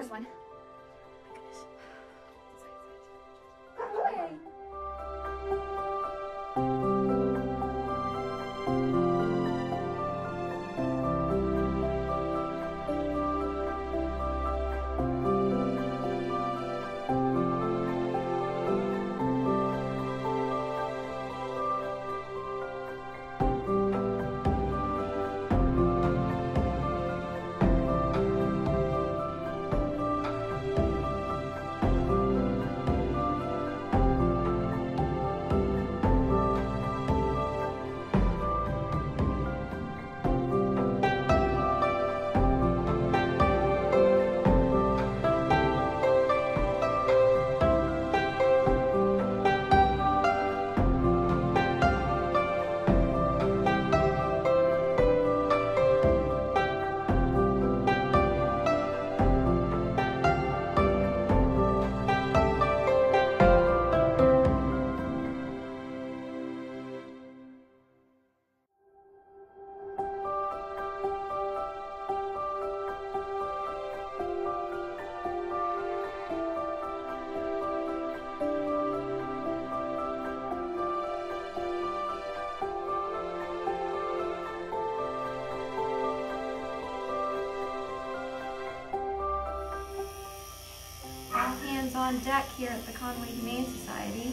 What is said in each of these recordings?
first one. On deck here at the Conway Humane Society.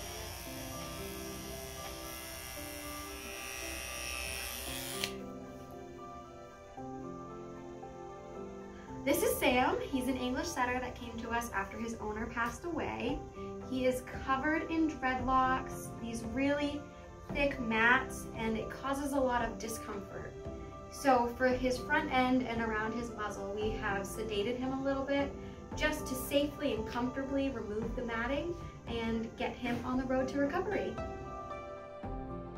This is Sam. He's an English setter that came to us after his owner passed away. He is covered in dreadlocks, these really thick mats, and it causes a lot of discomfort. So for his front end and around his muzzle, we have sedated him a little bit just to safely and comfortably remove the matting and get him on the road to recovery.